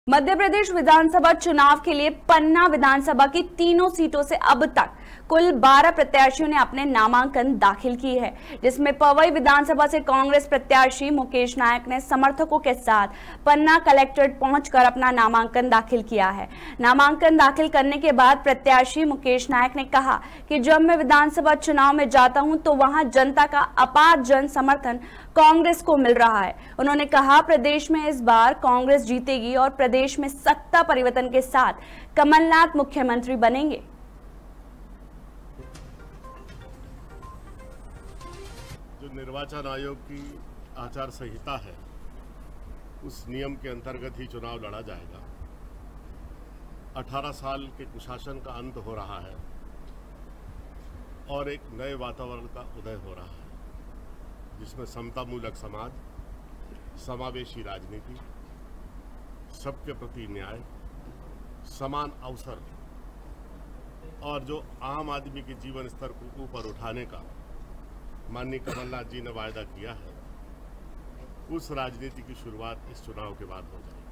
मध्य प्रदेश विधानसभा चुनाव के लिए पन्ना विधानसभा की तीनों सीटों से अब तक कुल 12 प्रत्याशियों ने अपने नामांकन दाखिल की है, जिसमें पवई विधानसभा से कांग्रेस प्रत्याशी मुकेश नायक ने समर्थकों के साथ पन्ना कलेक्ट्रेट पहुंचकर अपना नामांकन दाखिल किया है। नामांकन दाखिल करने के बाद प्रत्याशी मुकेश नायक ने कहा कि जब मैं विधानसभा चुनाव में जाता हूं तो वहां जनता का अपार जन समर्थन कांग्रेस को मिल रहा है। उन्होंने कहा, प्रदेश में इस बार कांग्रेस जीतेगी और प्रदेश में सत्ता परिवर्तन के साथ कमलनाथ मुख्यमंत्री बनेंगे। जो निर्वाचन आयोग की आचार संहिता है, उस नियम के अंतर्गत ही चुनाव लड़ा जाएगा। 18 साल के कुशासन का अंत हो रहा है और एक नए वातावरण का उदय हो रहा है, जिसमें समतामूलक समाज, समावेशी राजनीति, सबके प्रति न्याय, समान अवसर और जो आम आदमी के जीवन स्तर को ऊपर उठाने का माननीय कमलनाथ जी ने वायदा किया है, उस राजनीति की शुरुआत इस चुनाव के बाद हो जाएगी।